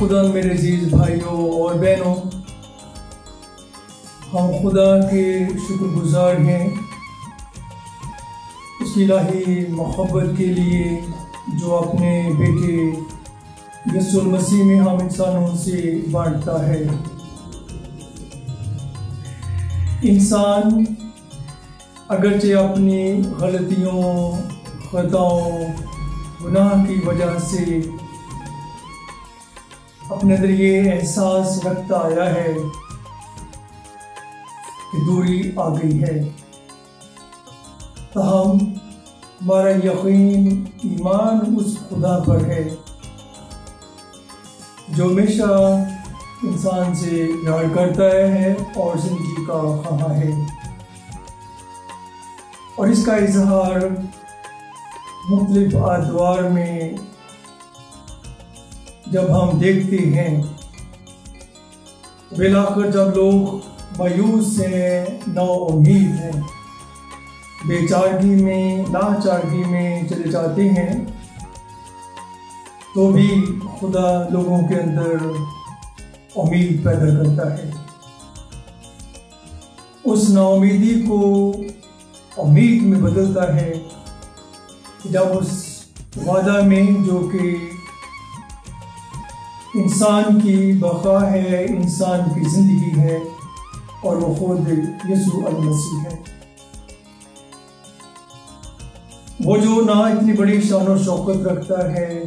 خدا میرے عزیز بھائیوں اور بہنوں، ہم خدا کے شکر گزار ہیں اس کی الہی محبت کے لیے جو اپنے بیٹے یسوع المسیح میں ہم انسانوں سے بانٹتا ہے۔ انسان اگرچہ اپنی غلطیوں، خطاؤں، گناہ کی وجہ سے اپنے اندر یہ احساس رکھتا آیا ہے کہ دوری آ گئی ہے، تاہم ہمارا یقین، ایمان اس خدا پر ہے جو ہمیشہ انسان سے پیار کرتا ہے اور زندگی کا خواہاں ہے، اور اس کا اظہار مختلف ادوار میں جب ہم دیکھتے ہیں، بالآخر جب لوگ مایوس ہیں، نا امید ہیں، بے چارگی میں، لاچارگی میں چلے جاتے ہیں، تو بھی خدا لوگوں کے اندر امید پیدا کرتا ہے۔ اس نا امیدی کو امید میں بدلتا ہے جب اس وعدہ میں جو کہ انسان کی بقا ہے، انسان کی زندگی ہے، اور وہ خود یسوع المسیح ہے، وہ جو نہ اتنی بڑی شان و شوکت رکھتا ہے،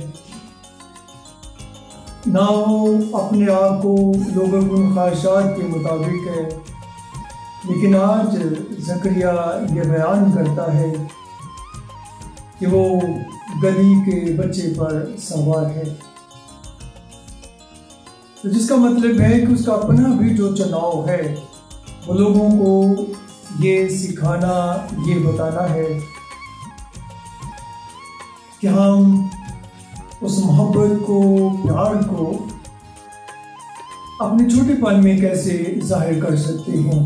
نہ وہ اپنے آپ کو لوگوں کی خواہشات کے مطابق ہے، لیکن آج زکریا یہ بیان کرتا ہے کہ وہ گدھی کے بچے پر سوار ہے، جس کا مطلب ہے کہ اس کا اپنا بھی جو چناؤ ہے وہ لوگوں کو یہ سکھانا، یہ بتانا ہے کہ ہم اس محبت کو، پیار کو اپنے چھوٹے پن میں کیسے ظاہر کر سکتے ہیں۔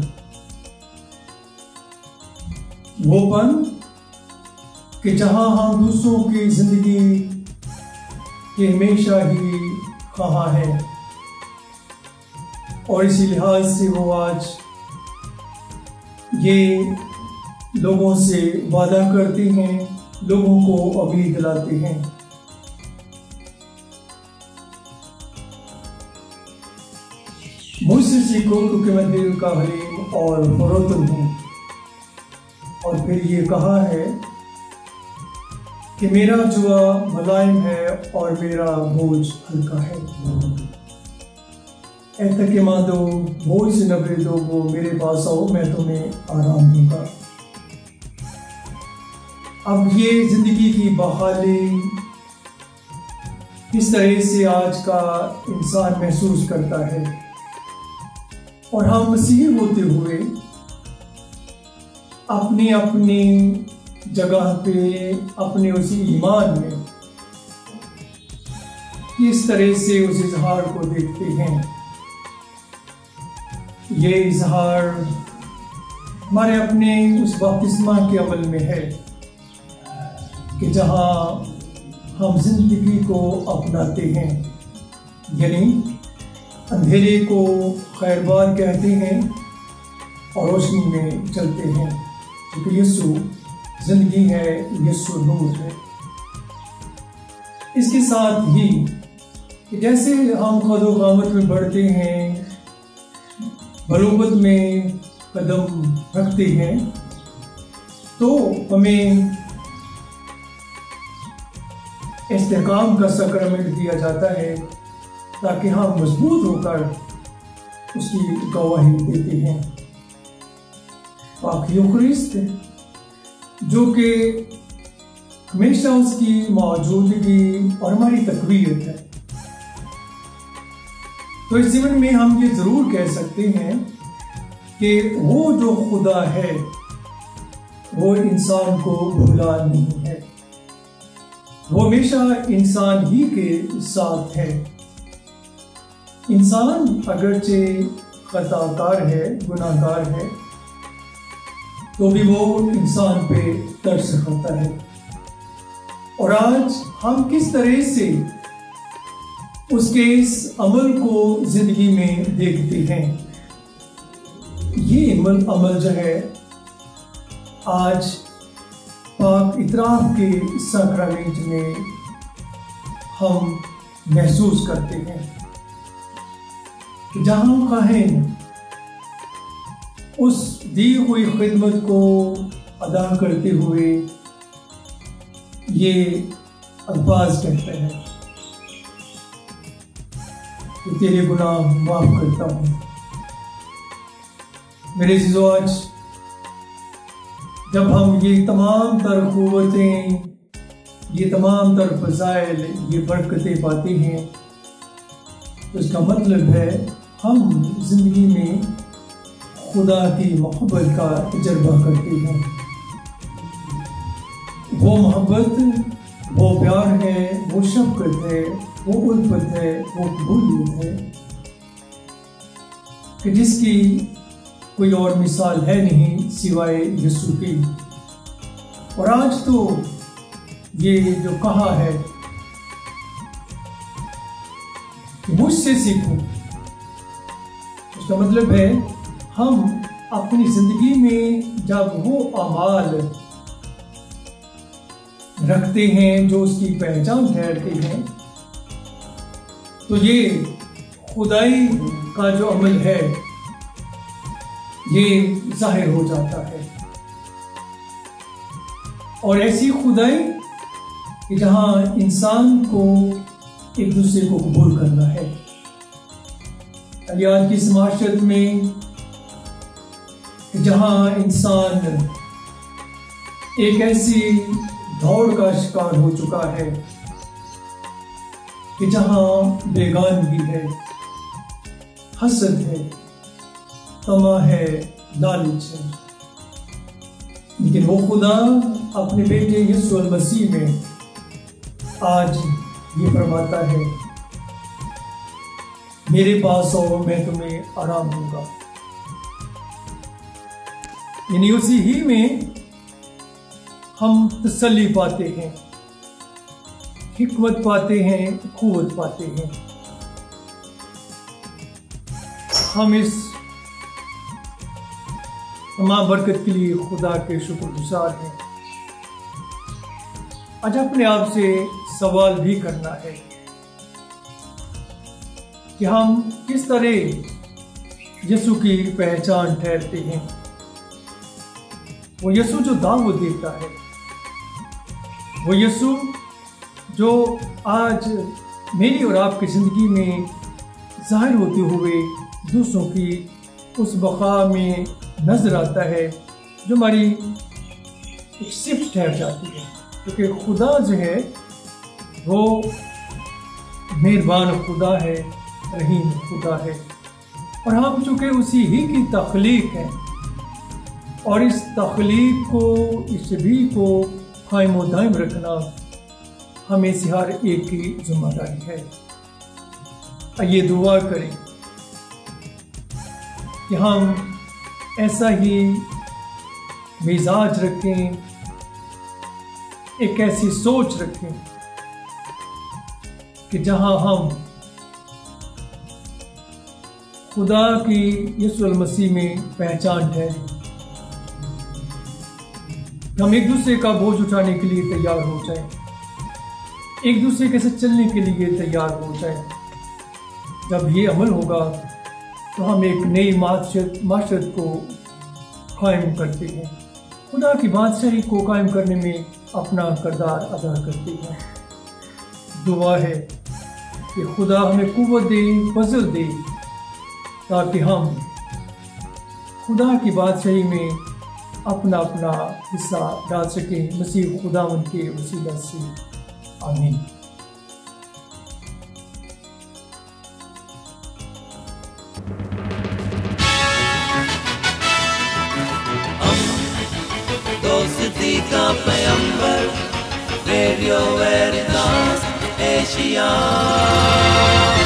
وہ پن کہ جہاں ہم دوسروں کی زندگی کے ہمیشہ ہی خواہاں ہیں، اور اسی لحاظ سے وہ آج یہ لوگوں سے وعدہ کرتے ہیں، لوگوں کو امید دلاتے ہیں۔ مجھ سے سیکھو کیونکہ میں دل کا حلیم اور فروتن ہوں، اور پھر یہ کہا ہے کہ میرا جوا ملائم ہے اور میرا بوجھ ہلکا ہے۔ اے تکیہ ماندو، بوجھ سے نہ لوگو، میرے پاس آؤ، میں تمہیں آرام دوں گا۔ اب یہ زندگی کی بحالی کس طرح سے آج کا انسان محسوس کرتا ہے، اور ہم مسیحی ہوتے ہوئے اپنی اپنی جگہ پہ، اپنے اسی ایمان میں کس طرح سے اس اظہار کو دیکھتے ہیں۔ یہ اظہار ہمارے اپنے اس بپتسمہ کے عمل میں ہے کہ جہاں ہم زندگی کو اپناتے ہیں، یعنی اندھیرے کو خیر بار کہتے ہیں اور روشنی میں چلتے ہیں، کیونکہ یسوع زندگی ہے، یسوع نور ہے۔ اس کے ساتھ ہی کہ جیسے ہم خد و قامت میں بڑھتے ہیں، بلوغت میں قدم رکھتے ہیں، تو ہمیں استحکام کا سکرامنٹ دیا جاتا ہے تاکہ ہم مضبوط ہو کر اس کی گواہی دیتے ہیں۔ پاک یوخریست جو کہ ہمیشہ اس کی موجودگی اور ہماری تقویت ہے، تو اس ضمن میں ہم یہ ضرور کہہ سکتے ہیں کہ وہ جو خدا ہے وہ انسان کو بھولا نہیں ہے، وہ ہمیشہ انسان ہی کے ساتھ ہے۔ انسان اگرچہ خطا کار ہے، گناہ گار ہے، تو بھی وہ انسان پہ ترس کرتا ہے، اور آج ہم کس طرح سے اس کے اس عمل کو زندگی میں دیکھتے ہیں۔ یہ عمل جو ہے آج پاک اطراف کے ساکرامنٹ میں ہم محسوس کرتے ہیں کہ جہاں کاہن اس دی ہوئی خدمت کو ادا کرتے ہوئے یہ الفاظ کہتے ہیں کہ تیرے گناہ معاف کرتا ہوں۔ میرے عزیزو، آج جب ہم یہ تمام تر قوتیں، یہ تمام تر فضائل، یہ برکتیں پاتے ہیں تو اس کا مطلب ہے ہم زندگی میں خدا کی محبت کا تجربہ کرتے ہیں۔ وہ محبت، وہ پیار ہے، وہ شفقت ہے، وہ الفت ہے، وہ قبولیت ہے کہ جس کی کوئی اور مثال ہے نہیں سوائے یسوع کی۔ اور آج تو یہ جو کہا ہے کہ مجھ سے سیکھو، اس کا مطلب ہے ہم اپنی زندگی میں جب وہ اعمال رکھتے ہیں جو اس کی پہچان ٹھہرتے ہیں تو یہ خدائی کا جو عمل ہے یہ ظاہر ہو جاتا ہے، اور ایسی خدائی کہ جہاں انسان کو ایک دوسرے کو قبول کرنا ہے۔ آج کی اس معاشرت میں جہاں انسان ایک ایسی دوڑ کا شکار ہو چکا ہے کہ جہاں بیگانگی ہے، حسد ہے، طمع ہے، لالچ ہے، لیکن وہ خدا اپنے بیٹے یسوع المسیح میں آج یہ فرماتا ہے میرے پاس آؤ، میں تمہیں آرام دوں گا۔ یعنی اسی ہی میں ہم تسلی پاتے ہیں، حکمت پاتے ہیں، قوت پاتے ہیں۔ ہم اس تمام برکت کے لیے خدا کے شکر گزار ہیں۔ آج اپنے آپ سے سوال بھی کرنا ہے کہ ہم کس طرح یسوع کی پہچان ٹھہرتے ہیں۔ وہ یسوع جو دعوت دیتا ہے، وہ یسوع جو آج میری اور آپ کی زندگی میں ظاہر ہوتے ہوئے دوسروں کی اس بقا میں نظر آتا ہے جو ہماری ایک صفت ٹھہر جاتی ہے، کیونکہ خدا جو ہے وہ مہربان خدا ہے، رحیم خدا ہے، اور ہم چونکہ اسی ہی کی تخلیق ہیں، اور اس تخلیق کو، اس شبیہ کو قائم و دائم رکھنا ہمیں سے ہر ایک کی ذمہ داری ہے۔ آئیے دعا کریں کہ ہم ایسا ہی مزاج رکھیں، ایک ایسی سوچ رکھیں کہ جہاں ہم خدا کی یسوع المسیح میں پہچان ٹھہریں، ہم ایک دوسرے کا بوجھ اٹھانے کے لیے تیار ہو جائیں، ایک دوسرے کے ساتھ چلنے کے لیے تیار ہو جائیں۔ جب یہ عمل ہوگا تو ہم ایک نئی معاشرت کو قائم کرتے ہیں، خدا کی بادشاہی کو قائم کرنے میں اپنا کردار ادا کرتے ہیں۔ دعا ہے کہ خدا ہمیں قوت دے، فضل دے، تاکہ ہم خدا کی بادشاہی میں اپنا حصہ ڈال سکیں، مسیح خداوند کے وسیلہ سے، آمین۔ دوستی کا پیمبر، ریڈیو ویریتاس ایشیا۔